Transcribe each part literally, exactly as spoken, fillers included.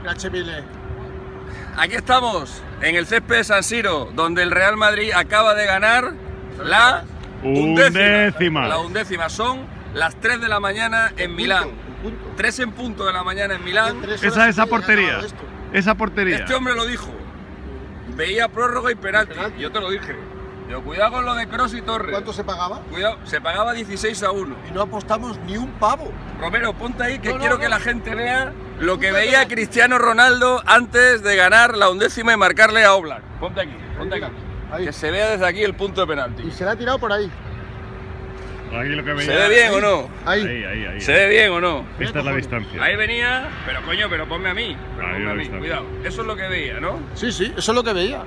Grazie mille. Aquí estamos, en el césped de San Siro, donde el Real Madrid acaba de ganar la undécima. undécima. La undécima. Son las tres de la mañana en Milán. tres en punto de la mañana en Milán. Esa, esa portería. Esa portería. Este hombre lo dijo. Veía prórroga y penalti. Yo te lo dije. Yo, cuidado con lo de Kroos y Torres. ¿Cuánto se pagaba? Cuidado, se pagaba dieciséis a uno. Y no apostamos ni un pavo. Romero, ponte ahí que No, no, quiero no. que la gente vea lo que veía Cristiano Ronaldo antes de ganar la undécima y marcarle a Oblak. Ponte aquí, ponte aquí. Ahí. Que se vea desde aquí el punto de penalti. Y se la ha tirado por ahí. Aquí lo que veía. ¿Se ve bien o no? Ahí. Ahí, ahí, ahí. ¿Se ve bien o no? Esta es la distancia. Ahí venía, pero coño, pero ponme a mí. Pero Ahí ponme la a mí, distancia. cuidado. Eso es lo que veía, ¿no? Sí, sí, eso es lo que veía.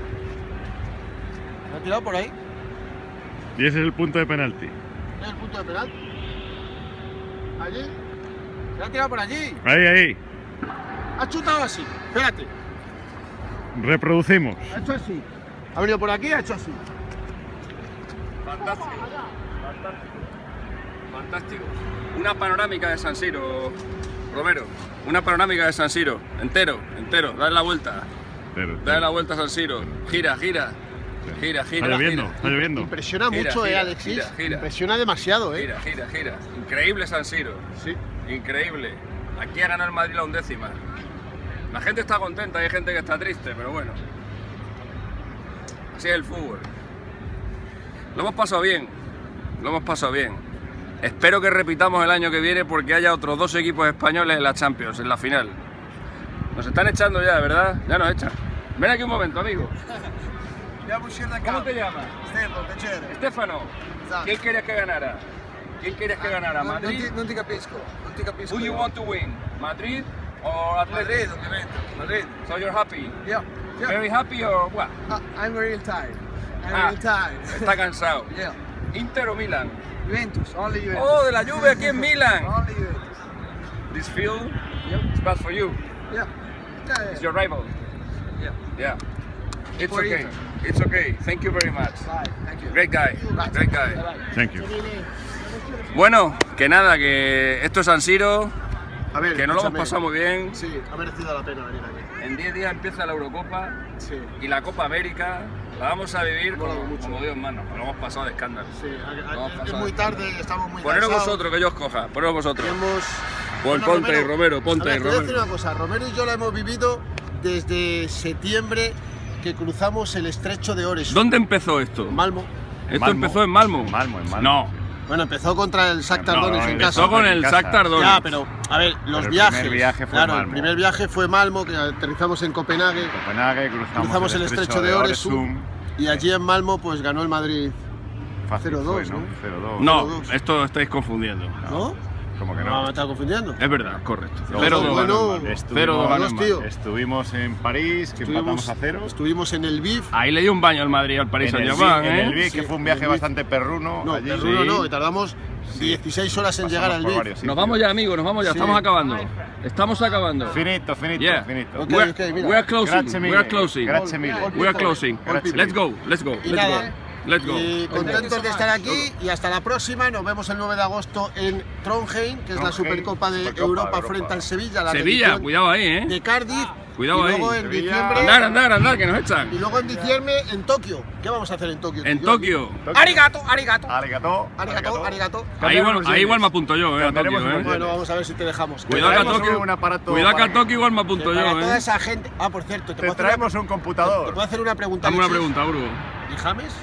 Se ha tirado por ahí. Y ese es el punto de penalti. Es el punto de penalti. Allí. Se ha tirado por allí. Ahí, ahí. Ha chutado así. Espérate. Reproducimos. Ha hecho así. Ha venido por aquí y ha hecho así. Fantástico. Fantástico. Fantástico. Una panorámica de San Siro, Romero. Una panorámica de San Siro. Entero, entero. Dale la vuelta. Pero, Dale la vuelta a San Siro. Gira, gira. Gira, gira. Está lloviendo, gira. está lloviendo. Impresiona Gira, mucho, gira, eh, Alexis. gira, gira. Impresiona demasiado, eh. Gira, gira, gira. Increíble San Siro. Sí. Increíble. Aquí ha ganado el Madrid la undécima. La gente está contenta, hay gente que está triste, pero bueno. Así es el fútbol. Lo hemos pasado bien. Lo hemos pasado bien. Espero que repitamos el año que viene porque haya otros dos equipos españoles en la Champions, en la final. Nos están echando ya, ¿verdad? Ya nos echan. Ven aquí un momento, amigo. ¿Cómo te llamas? Stefano. ¿Quién querías que ganara? ¿Quién querías que ganara? ¿Madrid? Non ti capisco, non ti capisco. Who you want to win? ¿Madrid o Atlético? Madrid, ovviamente. Madrid. So you're happy? Yeah. yeah. Very happy or what? Uh, I'm very tired. I'm Ah, very tired. está cansado. yeah. ¿Inter o Milan? Juventus, only Juventus. Oh, de la lluvia aquí en Milan. Only Juventus. This field Yep. is bad for you. Yeah. Yeah, yeah. It's your rival. yeah. Yeah. It's For okay. Inter. It's okay. Thank you very much. Bye. Thank you. Great guy. Great guy. Bye-bye. Thank you. Bueno, que nada, que esto es San Siro, A ver, que no lo hemos escúchame. pasado muy bien. Sí, ha merecido la pena venir aquí. En diez días empieza la Eurocopa Sí. y la Copa América. La vamos a vivir Mola como, mucho. como Dios manda. Lo hemos pasado de escándalo. Sí, a- a- Lo hemos es pasado muy de tarde, estamos muy Poneros cansados. vosotros, que yo os coja. Poneros vosotros. Hemos... Pon- Bueno, ponte ahí, Romero, ponte a ahí, ver, te voy a decir Romero. una cosa, Romero y yo la hemos vivido desde septiembre que cruzamos el estrecho de Ores. ¿Dónde empezó esto? Malmo. Esto Malmo. empezó en Malmo. Malmo, en Malmo. No, Bueno, empezó contra el Shakhtar No, Donetsk no, en empezó casa. empezó con en el casa. Shakhtar Donetsk. Ya, pero a ver, los el viajes. primer viaje fue claro, Malmo. el primer viaje fue Malmo, que aterrizamos en Copenhague, Copenhague, cruzamos, cruzamos el estrecho de Øresund y allí en Malmo pues ganó el Madrid, Fácil cero dos, fue, ¿no? ¿no? cero dos. No, dos. esto estáis confundiendo. ¿no? Como que No, me no. estaba confundiendo. Es verdad, correcto. No, Cero no, dos bueno, ganó el Malmo. estuvimos- Cero dos ganó el dos, Malmo. tío. Estuvimos en París, que empatamos a cero. Estuvimos en el B I F. Ahí le dio un baño al Madrid al Paris En el Saint-Germain, Vic, en el ¿eh? Vic, que Sí, fue un en viaje el Vic. bastante perruno. No, allí. Perruno Sí. no, y tardamos dieciséis horas en Pasamos llegar al por B I F. varios Nos sitios. vamos ya, amigos, nos vamos ya, Sí. estamos acabando. Estamos acabando. Finito, finito, Yeah. finito. Ok, We're, ok, mira. we are closing. Grazie We mille. are closing. Grazie mille. We are closing. Grazie Let's mille. go, let's go, Y let's nada, go. Let's go. Y contentos de estar aquí y hasta la próxima. Nos vemos el nueve de agosto en Trondheim, que es la Trondheim, Supercopa de Supercopa Europa, de Europa. frente al Sevilla. La Sevilla, edición cuidado ahí, eh. de Cardiff. Cuidado y luego ahí. en Sevilla. diciembre. Andar, andar, andar, que nos echan. Y luego en diciembre en Tokio. ¿Qué vamos a hacer en Tokio? En tío? Tokio. Arigato, arigato. Arigato. Arigato, arigato. Ahí igual, ahí igual me apunto yo, eh, a Cambiaremos Tokio, eh. unos Bueno, vamos a ver si te dejamos. Cuidado que a traemos Tokio, un aparato cuidado que a para- Tokio igual me apunto Para yo, toda eh. esa gente. Ah, por cierto, te, Te puedo hacer traemos un una- ¿Te computador. puedo hacer una pregunta? Dame una Alexis? pregunta, Bruno. ¿Y James?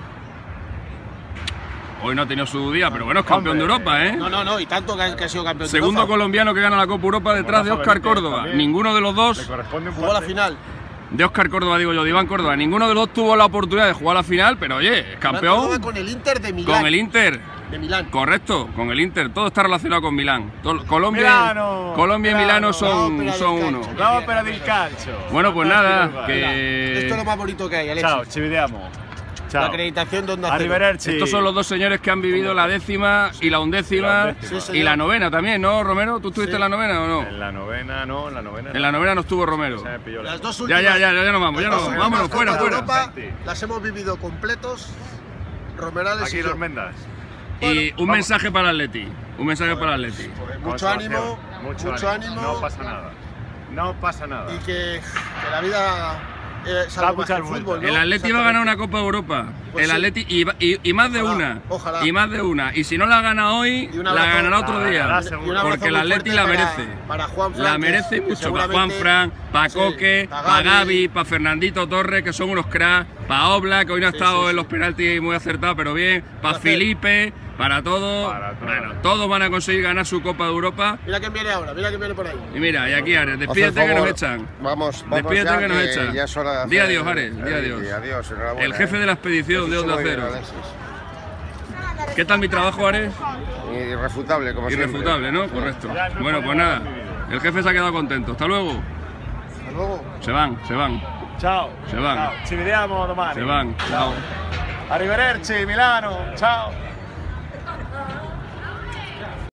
Hoy no ha tenido su día, pero bueno, es campeón de Hombre. Europa, ¿eh? No, no, no, y tanto que ha, que ha sido campeón de Segundo Europa. colombiano que gana la Copa Europa detrás de Rafa Óscar Benítez Córdoba. también. Ninguno de los Le dos, corresponde un Jugó la pase. final. de Óscar Córdoba digo yo, de Iván Córdoba, ninguno de los dos tuvo la oportunidad de jugar la final, pero oye, es Iván campeón Córdoba con el Inter de Milán. con el Inter. De Milán. Correcto, con el Inter, todo está relacionado con Milán. Todo- Colombia, Milano, Colombia y Milano. Milano son, L'opera son del uno. calcio. La ópera del calcio. Bueno, pues Fantástico nada, lugar. que Esto es lo más bonito que hay, Alexis. Ciao, ci vediamo. La Ciao. acreditación de Onda Cero. Arrivederci. estos son los dos señores que han vivido la décima y la undécima La undécima. Sí, y la señor. novena también, ¿no, Romero? ¿Tú estuviste Sí. en la novena o no? En la novena, no, en la novena. En la novena no estuvo Romero. Se me pilló la- Las dos Ya, últimas. ya, ya, ya nos vamos, ya las nos dos vamos. Vámonos, últimas fuera, Copas de fuera. Europa Santi. las hemos vivido completos. Romerales Aquí y yo. los Mendas. Y un vamos. mensaje para el Atleti. Un mensaje para el Atleti. Mucho ánimo, Constelación. mucho, ánimo. No pasa nada. No pasa nada. y que, que la vida eh, es Da algo más que muchas el fútbol, ¿no? El Atleti va a ganar una Copa de Europa. Pues el sí. Atleti y, va- y, y más de Ojalá, una. ojalá. Y más de una. Y si no la gana hoy, Y un la abrazo- ganará otro la día. ganará Y seguro. un abrazo Porque el muy Atleti fuerte la para- merece. Para Juan Fran, La que- merece que mucho. Para Juan seguramente- Fran, para sí, Coque, pa' para Gavi. Gavi, para Fernandito Torres, que son unos cracks. Para Oblak, que hoy no ha Sí, estado sí, en sí. los penaltis muy acertado, pero bien. Para Placer. Felipe, para todos. Para todos. Bueno, todos van a conseguir ganar su Copa de Europa. Mira quién viene ahora, mira quién viene por ahí. Y mira, y aquí Ares, Haz el despídete que nos favor. echan. Vamos, vamos Despídete ya, que nos echan. ya es hora de Di hacer adiós, Ares, di el- adiós. y adiós, enhorabuena, El jefe eh. de la expedición Lo de has Onda hecho muy bien, Cero. Alexis. ¿Qué tal mi trabajo, Ares? Irrefutable, como siempre. Irrefutable, ¿no? Correcto. Ya no Bueno, pues podemos nada, vivir. el jefe se ha quedado contento. Hasta luego. Hasta luego. Se van, se van, Ciao. Se van. Ciao. Ci vediamo domani. se van. Chao. Arrivederci Milano. Ciao.